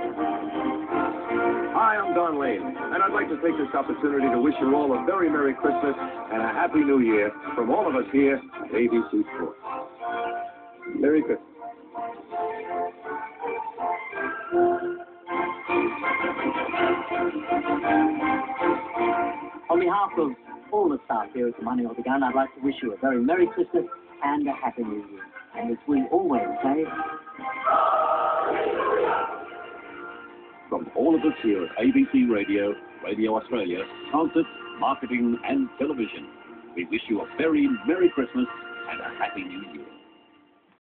Hi, I'm Don Lane, and I'd like to take this opportunity to wish you all a very Merry Christmas and a Happy New Year from all of us here at ABC Sports. Merry Christmas. On behalf of all the staff here at the Money or the Gun, I'd like to wish you a very Merry Christmas and a Happy New Year. And as we always say... From all of us here at ABC Radio, Radio Australia, Concert, Marketing and Television, we wish you a very Merry Christmas and a Happy New Year.